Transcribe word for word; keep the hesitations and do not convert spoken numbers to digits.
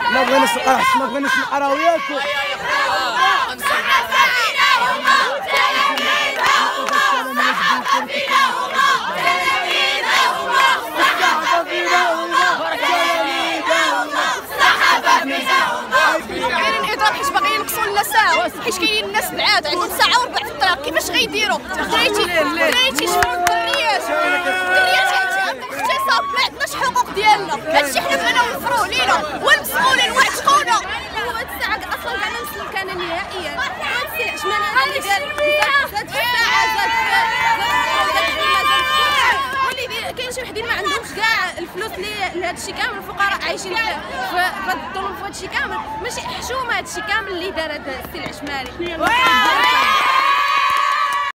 ما بغيناش القرح، ما بغيناش القرا وياكم. باغيين اضراب حيت باغيين ينقصوا لنا ساعه، حيت كاينين الناس بعاد عندهم ساعه وربع في الطريق. كيفاش غيديروا؟ دريتي دريتي شحال الدريات الدريات اغتصاب، ما عندناش حقوق ديالنا. هادشي حنا بغينا نوفروه لينا والمسؤولين وعتقونا. هو هاد الساعه اصلا كاع ما مسلكانا نهائيا. هاد السلع شمال ديال زاد في الساعه، زاد في الخدمه، زاد في واللي كاين شي وحدين ما عندهمش كاع الفلوس اللي لهذا الشيء كامل. الفقراء عايشين في هذا الظلم، في هذا الشيء كامل. ماشي حشومه هذا الشيء كامل اللي دار هذا السلع شمالي.